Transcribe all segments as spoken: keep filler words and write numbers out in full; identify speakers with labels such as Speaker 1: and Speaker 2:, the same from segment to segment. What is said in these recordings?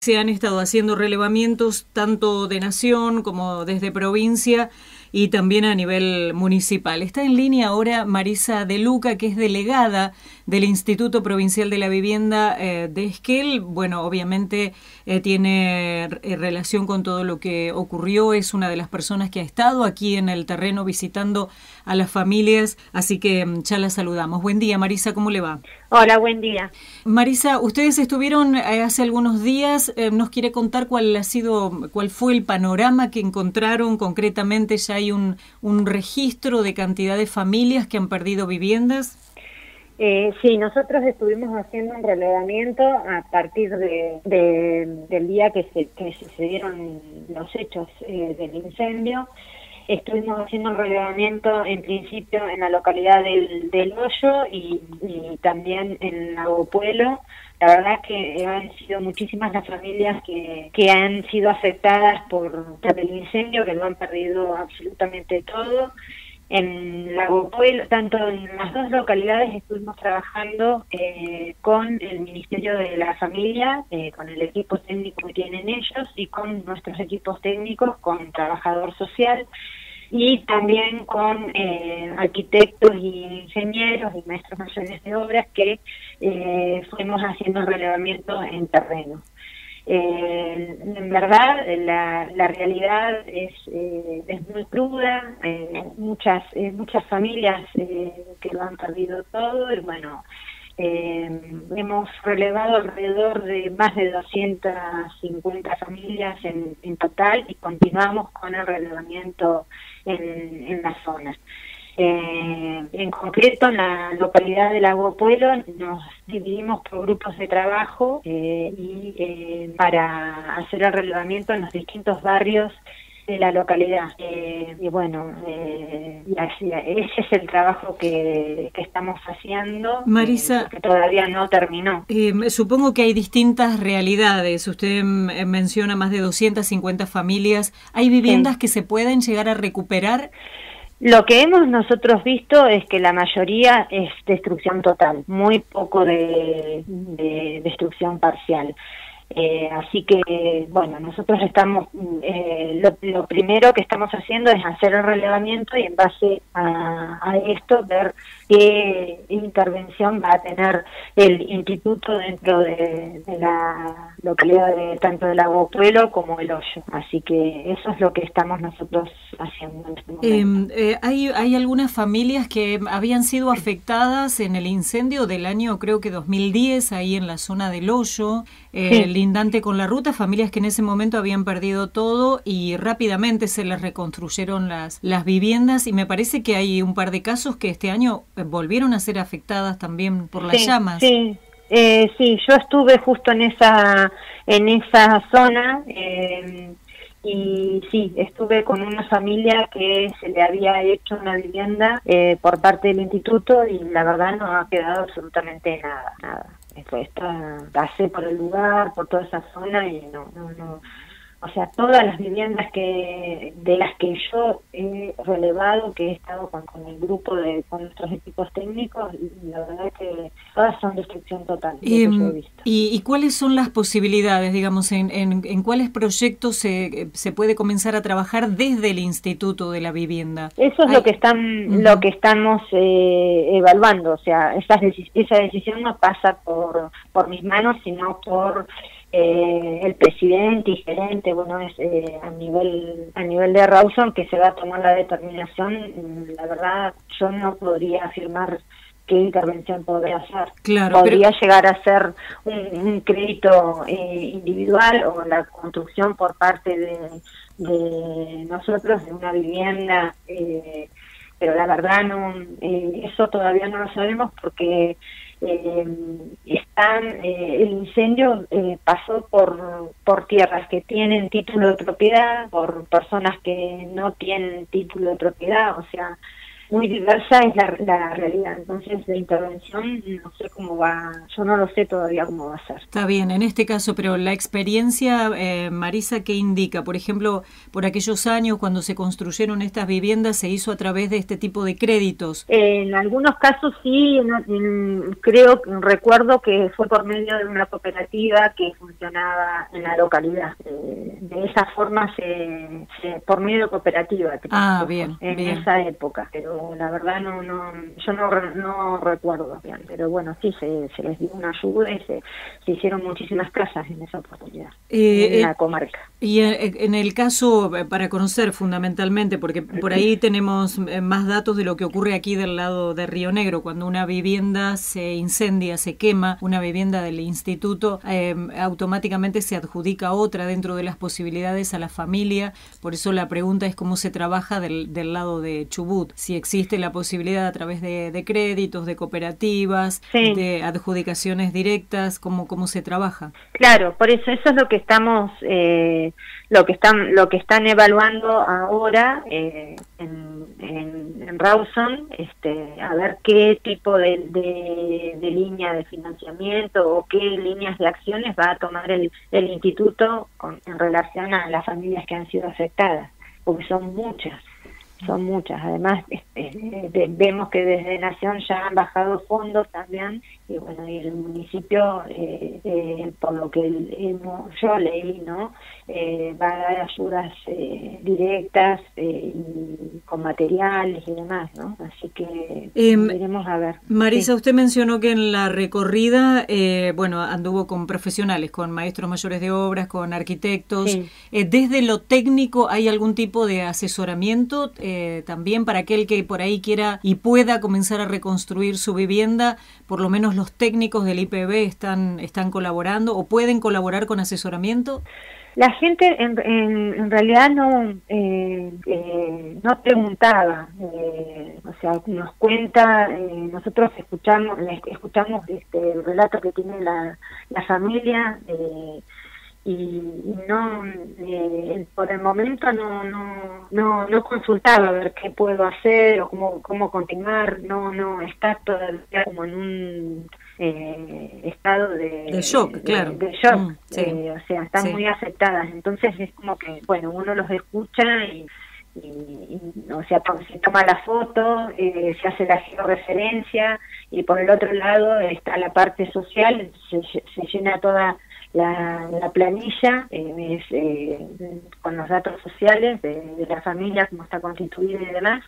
Speaker 1: Se han estado haciendo relevamientos tanto de nación como desde provincia y también a nivel municipal. Está en línea ahora Marisa De Luca, que es delegada del Instituto Provincial de la Vivienda eh, de Esquel. Bueno, obviamente eh, tiene eh, relación con todo lo que ocurrió, es una de las personas que ha estado aquí en el terreno visitando a las familias, así que ya la saludamos. Buen día, Marisa, ¿cómo le va?
Speaker 2: Hola, buen día.
Speaker 1: Marisa, ustedes estuvieron eh, hace algunos días, eh, ¿nos quiere contar cuál ha sido, cuál fue el panorama que encontraron concretamente? ¿Ya hay un, un registro de cantidad de familias que han perdido viviendas?
Speaker 2: Eh, sí, nosotros estuvimos haciendo un relevamiento a partir de, de, del día que se que sucedieron los hechos eh, del incendio. Estuvimos haciendo un relevamiento en principio en la localidad del, del Hoyo y, y también en Lago Puelo. La verdad es que han sido muchísimas las familias que, que han sido afectadas por, por el incendio, que lo han perdido absolutamente todo. En Lago Puelo, tanto en las dos localidades estuvimos trabajando eh, con el Ministerio de la Familia, eh, con el equipo técnico que tienen ellos y con nuestros equipos técnicos, con Trabajador Social y también con eh, arquitectos y ingenieros y maestros mayores de obras que eh, fuimos haciendo el relevamiento en terreno. Eh, en verdad la, la realidad es, eh, es muy cruda, eh, muchas eh, muchas familias eh, que lo han perdido todo y bueno, eh, hemos relevado alrededor de más de doscientas cincuenta familias en, en total y continuamos con el relevamiento en, en la zona. Eh, en concreto, en la localidad de Lago Puelo nos dividimos por grupos de trabajo eh, y eh, para hacer el relevamiento en los distintos barrios de la localidad. Eh, y bueno, eh, y así, ese es el trabajo que, que estamos haciendo,
Speaker 1: Marisa,
Speaker 2: eh, que todavía no terminó.
Speaker 1: Eh, supongo que hay distintas realidades. Usted eh, menciona más de doscientas cincuenta familias. ¿Hay viviendas
Speaker 2: Sí.
Speaker 1: que se pueden llegar a recuperar?
Speaker 2: Lo que hemos nosotros visto es que la mayoría es destrucción total, muy poco de, de destrucción parcial. Eh, así que, bueno, nosotros estamos, eh, lo, lo primero que estamos haciendo es hacer el relevamiento y en base a, a esto ver qué intervención va a tener el instituto dentro de, de la localidad de tanto del Lago Puelo como el Hoyo. Así que eso es lo que estamos nosotros haciendo en este momento.
Speaker 1: Eh, eh, hay, hay algunas familias que habían sido afectadas en el incendio del año, creo que dos mil diez, ahí en la zona del Hoyo, eh,
Speaker 2: Sí.
Speaker 1: lindante con la ruta, familias que en ese momento habían perdido todo y rápidamente se les reconstruyeron las, las viviendas, y me parece que hay un par de casos que este año volvieron a ser afectadas también por las
Speaker 2: Sí,
Speaker 1: llamas.
Speaker 2: sí. Eh, sí, yo estuve justo en esa en esa zona eh, y sí, estuve con una familia que se le había hecho una vivienda eh, por parte del instituto y la verdad no ha quedado absolutamente nada, nada. Esto, está, pasé por el lugar, por toda esa zona y no, no, no. O sea, todas las viviendas que de las que yo he relevado, que he estado con, con el grupo, de con nuestros equipos técnicos, la verdad es que todas son destrucción total,
Speaker 1: Eh,
Speaker 2: lo que yo he visto.
Speaker 1: y, ¿Y cuáles son las posibilidades, digamos, en, en, en cuáles proyectos se, se puede comenzar a trabajar desde el Instituto de la Vivienda?
Speaker 2: Eso es
Speaker 1: Hay...
Speaker 2: lo que están, uh-huh. lo que estamos eh, evaluando, o sea, esa, esa decisión no pasa por, por mis manos, sino por Eh, el presidente y gerente, bueno, es eh, a nivel a nivel de Rawson que se va a tomar la determinación. La verdad, yo no podría afirmar qué intervención podría hacer.
Speaker 1: Claro,
Speaker 2: podría
Speaker 1: pero...
Speaker 2: llegar a ser un, un crédito eh, individual o la construcción por parte de, de nosotros de una vivienda, eh, pero la verdad no, eh, eso todavía no lo sabemos porque Eh, están eh, el incendio eh, pasó por por tierras que tienen título de propiedad, por personas que no tienen título de propiedad, o sea, muy diversa es la, la realidad. Entonces, la intervención no sé cómo va, yo no lo sé todavía cómo va a ser.
Speaker 1: Está bien, en este caso, pero la experiencia, eh, Marisa, ¿qué indica? Por ejemplo, por aquellos años cuando se construyeron estas viviendas, se hizo a través de este tipo de créditos.
Speaker 2: Eh, en algunos casos sí, en, en, creo, recuerdo que fue por medio de una cooperativa que funcionaba en la localidad. Eh, de esa forma, se, se por medio de cooperativa.
Speaker 1: Ah, bien,
Speaker 2: en
Speaker 1: bien.
Speaker 2: esa época, pero la verdad no, no, yo no, no recuerdo bien, pero bueno, sí, se, se les dio una ayuda y se, se hicieron muchísimas casas en esa oportunidad, eh, en eh, la comarca.
Speaker 1: Y en el caso, para conocer fundamentalmente, porque por ahí tenemos más datos de lo que ocurre aquí del lado de Río Negro, cuando una vivienda se incendia, se quema, una vivienda del instituto, eh, automáticamente se adjudica otra dentro de las posibilidades a la familia. Por eso la pregunta es cómo se trabaja del, del lado de Chubut, si existe la posibilidad a través de, de créditos, de cooperativas, sí, de adjudicaciones directas, cómo, cómo se trabaja.
Speaker 2: Claro, por eso eso es lo que estamos... Eh, lo que están lo que están evaluando ahora eh, en, en, en Rawson, este, a ver qué tipo de, de, de línea de financiamiento o qué líneas de acciones va a tomar el, el instituto con, en relación a las familias que han sido afectadas, porque son muchas. Son muchas, además este, de, vemos que desde Nación ya han bajado fondos también, y bueno, y el municipio, eh, eh, por lo que el, el, yo leí, ¿no? Eh, va a dar ayudas eh, directas eh, y con materiales y demás, ¿no? Así que eh, veremos a ver.
Speaker 1: Marisa,
Speaker 2: sí.
Speaker 1: Usted mencionó que en la recorrida, eh, bueno, anduvo con profesionales, con maestros mayores de obras, con arquitectos. Sí. Eh, desde lo técnico, ¿hay algún tipo de asesoramiento eh, también para aquel que por ahí quiera y pueda comenzar a reconstruir su vivienda? Por lo menos los técnicos del I P B están, están colaborando o pueden colaborar con asesoramiento.
Speaker 2: La gente en, en, en realidad no eh, eh, no preguntaba, eh, o sea, nos cuenta, eh, nosotros escuchamos escuchamos este el relato que tiene la, la familia eh, y, y no eh, por el momento no no no no consultaba a ver qué puedo hacer o cómo cómo continuar, no no está todavía como en un Eh, estado de,
Speaker 1: de shock,
Speaker 2: de,
Speaker 1: claro.
Speaker 2: De, de shock,
Speaker 1: mm, sí,
Speaker 2: eh, o sea, están sí. muy afectadas, entonces es como que, bueno, uno los escucha y, y, y o sea, se toma la foto, eh, se hace la georreferencia y por el otro lado está la parte social, se, se llena toda la, la planilla eh, es, eh, con los datos sociales de, de la familia, cómo está constituida y demás.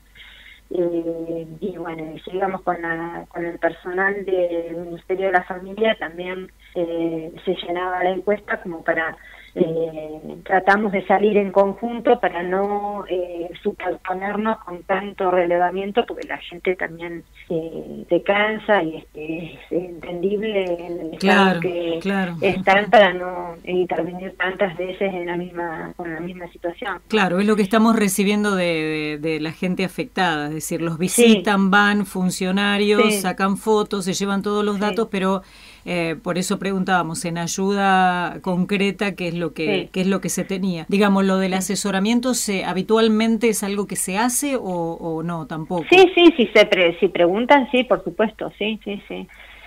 Speaker 2: Eh, y bueno, y sigamos con, la, con el personal del Ministerio de la Familia, también eh, se llenaba la encuesta como para, eh, tratamos de salir en conjunto para no eh, superponernos con tanto relevamiento, porque la gente también eh, se cansa y es, es entendible en el
Speaker 1: claro,
Speaker 2: estado que
Speaker 1: claro.
Speaker 2: están para no intervenir tantas veces en la misma con la misma situación.
Speaker 1: Claro, es lo que estamos recibiendo de, de, de la gente afectada, es decir, los visitan, sí. van funcionarios, sí. sacan fotos, se llevan todos los sí. datos, pero eh, por eso preguntábamos en ayuda concreta qué es lo que sí. qué es lo que se tenía. Digamos, lo del asesoramiento, ¿se, habitualmente es algo que se hace o, o no tampoco?
Speaker 2: Sí, sí, sí, se pre, si preguntan, sí, por supuesto, sí, sí, sí.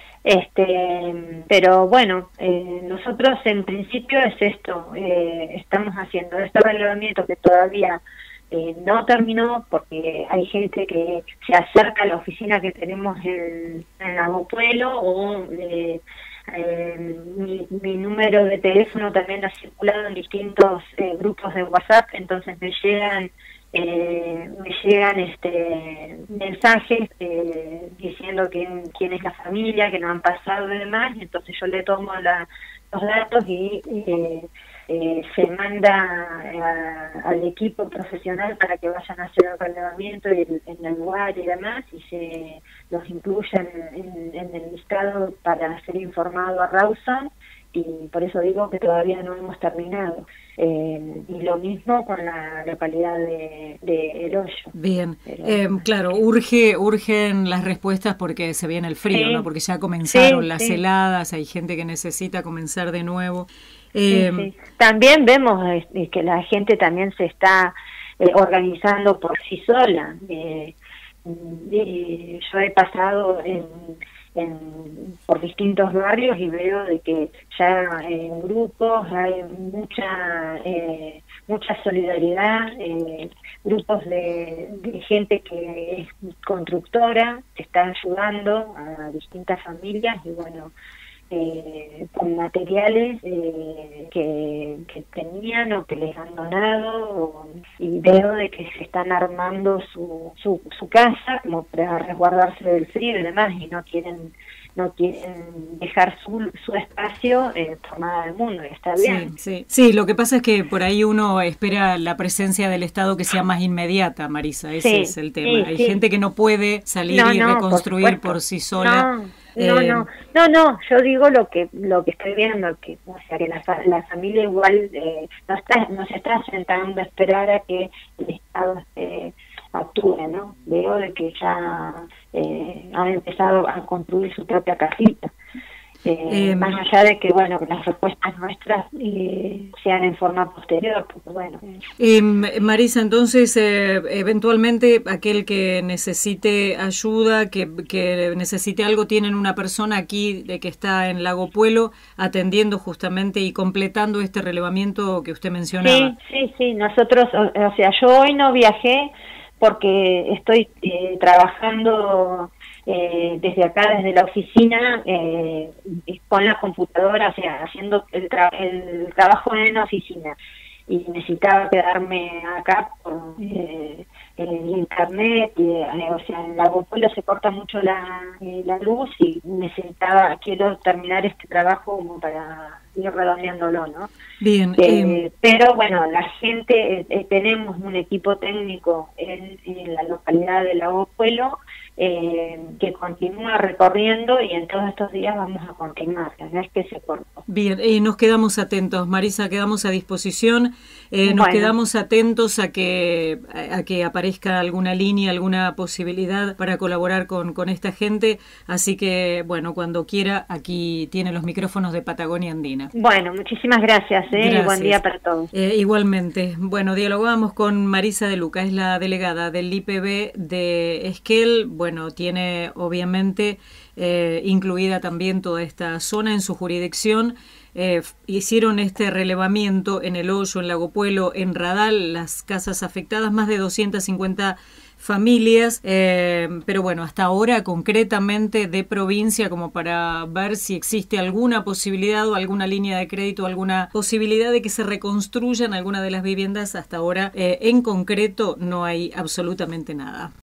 Speaker 2: Este, pero bueno, eh, nosotros en principio es esto, eh, estamos haciendo este relevamiento que todavía eh, no terminó porque hay gente que se acerca a la oficina que tenemos en, en Agopuelo o eh, eh, mi, mi número de teléfono también ha circulado en distintos eh, grupos de WhatsApp, entonces me llegan Eh, me llegan este mensajes eh, diciendo quién, quién es la familia, que no han pasado y demás, y entonces yo le tomo la, los datos y eh, eh, se manda a, al equipo profesional para que vayan a hacer el relevamiento en el lugar y demás, y se los incluyen en, en el listado para ser informado a Rawson, y por eso digo que todavía no hemos terminado. Eh, y lo mismo con la localidad de, de El Hoyo.
Speaker 1: Bien, Pero, eh, claro, urge urgen las respuestas porque se viene el frío, sí. ¿no? Porque ya comenzaron sí, las sí. heladas, hay gente que necesita comenzar de nuevo. Eh,
Speaker 2: sí, sí. También vemos eh, que la gente también se está eh, organizando por sí sola. Eh, y yo he pasado en, en, por distintos barrios y veo de que ya en grupos hay mucha eh, mucha solidaridad, eh, grupos de, de gente que es constructora, que está ayudando a distintas familias y bueno, Eh, con materiales eh, que, que tenían o que les han donado o, y veo de que se están armando su, su, su casa como para resguardarse del frío y demás y no quieren no quieren dejar su, su espacio eh, por nada del mundo, y está bien.
Speaker 1: Sí, sí. Sí, lo que pasa es que por ahí uno espera la presencia del Estado que sea más inmediata, Marisa, ese
Speaker 2: sí,
Speaker 1: es el tema.
Speaker 2: Sí,
Speaker 1: Hay
Speaker 2: sí.
Speaker 1: gente que no puede salir
Speaker 2: no,
Speaker 1: y
Speaker 2: no,
Speaker 1: reconstruir
Speaker 2: por,
Speaker 1: por sí sola.
Speaker 2: No. No,
Speaker 1: eh,
Speaker 2: no, no, no, yo digo lo que lo que estoy viendo, que o sea que la, la familia igual eh, no está no se está sentando a esperar a que el Estado eh, actúe, ¿no? Veo de que ya eh, han empezado a construir su propia casita. Eh, eh, más allá de que, bueno, que las respuestas nuestras eh, sean en forma posterior, porque bueno.
Speaker 1: Eh, Marisa, entonces, eh, eventualmente aquel que necesite ayuda, que, que necesite algo, tienen una persona aquí de que está en Lago Puelo atendiendo justamente y completando este relevamiento que usted mencionaba.
Speaker 2: Sí, sí, sí, nosotros, o, o sea, yo hoy no viajé porque estoy eh, trabajando Eh, desde acá, desde la oficina, eh, con la computadora, o sea, haciendo el, tra el trabajo en la oficina. Y necesitaba quedarme acá por eh, el internet, y, eh, o sea, en Lago Puelo se corta mucho la, eh, la luz y necesitaba, quiero terminar este trabajo como para ir redondeándolo, ¿no?
Speaker 1: Bien.
Speaker 2: Eh,
Speaker 1: eh,
Speaker 2: pero bueno, la gente, eh, tenemos un equipo técnico en, en la localidad de Lago Puelo, Eh, que continúa recorriendo y en todos estos días vamos a continuar, no es que se cortó.
Speaker 1: Bien, eh, nos quedamos atentos, Marisa, quedamos a disposición, eh, nos
Speaker 2: bueno.
Speaker 1: quedamos atentos a que a que aparezca alguna línea, alguna posibilidad para colaborar con, con esta gente, así que, bueno, cuando quiera, aquí tiene los micrófonos de Patagonia Andina.
Speaker 2: Bueno, muchísimas gracias, ¿eh?
Speaker 1: Gracias.
Speaker 2: Y buen día para todos.
Speaker 1: Eh, igualmente. Bueno, dialogamos con Marisa de Luca, es la delegada del I P B de Esquel. Bueno, tiene obviamente eh, incluida también toda esta zona en su jurisdicción. Eh, hicieron este relevamiento en El Hoyo, en Lago Puelo, en Radal, las casas afectadas, más de doscientas cincuenta familias, eh, pero bueno, hasta ahora concretamente de provincia, como para ver si existe alguna posibilidad o alguna línea de crédito, alguna posibilidad de que se reconstruyan alguna de las viviendas, hasta ahora eh, en concreto no hay absolutamente nada.